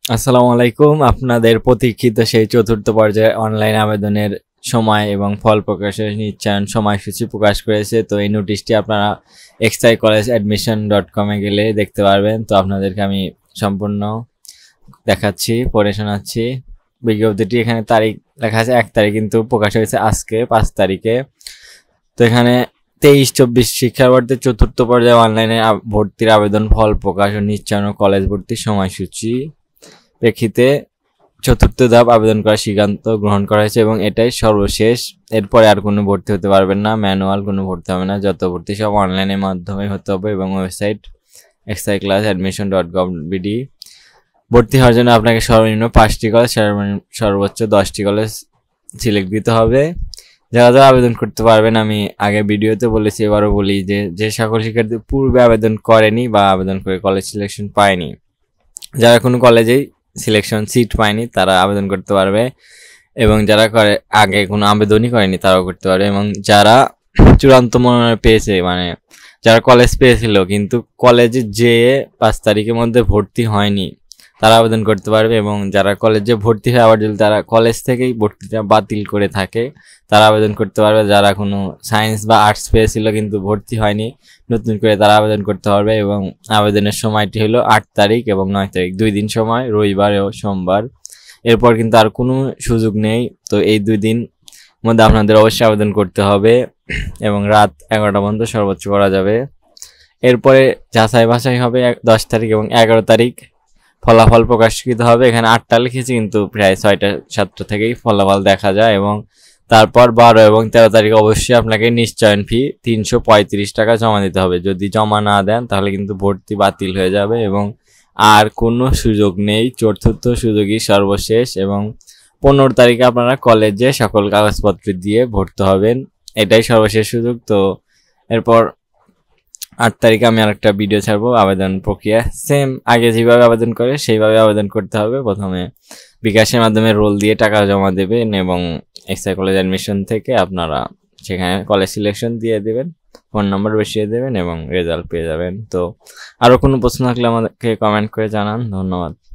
আসসালামু আলাইকুম। আপনাদের প্রতীক্ষিত সেই চতুর্থ পর্যায়ে অনলাইন আবেদনের সময় এবং ফল প্রকাশের নিশ্চয়ন সময়সূচি প্রকাশ করেছে। তো এই নোটিশটি আপনারা xi-college-admission.com-এ গেলে দেখতে পারবেন। তো আপনাদেরকে আমি সম্পূর্ণ দেখাচ্ছি, পড়ে শোনাচ্ছি। বিজ্ঞপ্তিটি এখানে তারিখ লেখা আছে 1 তারিখ, কিন্তু প্রকাশ হয়েছে আজকে 5 তারিখে। তো এখানে 23-24 শিক্ষাবর্ষের চতুর্থ পর্যায়ে অনলাইনে ভর্তির আবেদন ফল প্রকাশ ও নিশ্চয়ন ও কলেজ ভর্তির সময়সূচি প্রেক্ষিতে চতুর্থ ধাপ আবেদন করার সিদ্ধান্ত গ্রহণ করা হয়েছে এবং এটাই সর্বশেষ। এরপরে আর কোনো ভর্তি হতে পারবেন না, ম্যানুয়াল কোনো ভর্তি হবে না। যত ভর্তি সব অনলাইনের মাধ্যমে হতে হবে এবং ওয়েবসাইট xi-class-admission.com.bd। ভর্তি হওয়ার জন্য আপনাকে সর্বনিম্ন 5টি কলেজ, সর্বোচ্চ 10টি কলেজ সিলেক্ট দিতে হবে। যারা যারা আবেদন করতে পারবেন, আমি আগে ভিডিওতে বলেছি, এবারও বলি যে সকল শিক্ষার্থী পূর্বে আবেদন করেনি বা আবেদন করে কলেজ সিলেকশন পায়নি, যারা কোনো কলেজেই সিলেকশন সিট পায়নি তারা আবেদন করতে পারবে, এবং যারা করে আগে কোনো আবেদনই করেনি তারাও করতে পারবে, এবং যারা চূড়ান্ত মনোনয়ন পেয়েছে, মানে যারা কলেজ পেয়েছিল কিন্তু কলেজে যেয়ে 5 তারিখের মধ্যে ভর্তি হয়নি তারা আবেদন করতে পারবে, এবং যারা কলেজে ভর্তি হয়ে আবার যদি তারা কলেজ থেকেই ভর্তিটা বাতিল করে থাকে তারা আবেদন করতে পারবে। যারা কোনো সায়েন্স বা আর্টস পেয়েছিল কিন্তু ভর্তি হয়নি নতুন করে তারা আবেদন করতে পারবে, এবং আবেদনের সময়টি হলো 8 তারিখ এবং 9 তারিখ, 2 দিন সময়, রবিবার ও সোমবার। এরপর কিন্তু আর কোনো সুযোগ নেই। তো এই 2 দিন মধ্যে আপনাদের অবশ্যই আবেদন করতে হবে এবং রাত 11টা পর্যন্ত সর্বোচ্চ করা যাবে। এরপরে যাচাই বাছাই হবে 10 তারিখ এবং 11 তারিখ ফলাফল প্রকাশিত হবে। এখানে 8টা লিখেছি কিন্তু প্রায় 6টা-7টা থেকেই ফলাফল দেখা যায়, এবং তারপর 12 এবং 13 তারিখ অবশ্যই আপনাকে নিশ্চয়ন ফি 335 টাকা জমা দিতে হবে। যদি জমা না দেন তাহলে কিন্তু ভর্তি বাতিল হয়ে যাবে এবং আর কোনো সুযোগ নেই। চতুর্থ সুযোগই সর্বশেষ, এবং 15 তারিখে আপনারা কলেজে সকল কাগজপত্র দিয়ে ভর্তি হবেন, এটাই সর্বশেষ সুযোগ। তো এরপর 8 তারিখে আমি আরেকটা ভিডিও ছাড়বো আবেদন প্রক্রিয়া, সেম আগে যেভাবে আবেদন করে সেইভাবে আবেদন করতে হবে। প্রথমে বিকাশের মাধ্যমে রোল দিয়ে টাকা জমা দেবেন এবং এক্সট্রা কলেজ অ্যাডমিশন থেকে আপনারা সেখানে কলেজ সিলেকশন দিয়ে দেবেন, ফোন নাম্বার বসিয়ে দেবেন এবং রেজাল্ট পেয়ে যাবেন। তো আরও কোনো প্রশ্ন থাকলে আমাদেরকে কমেন্ট করে জানান। ধন্যবাদ।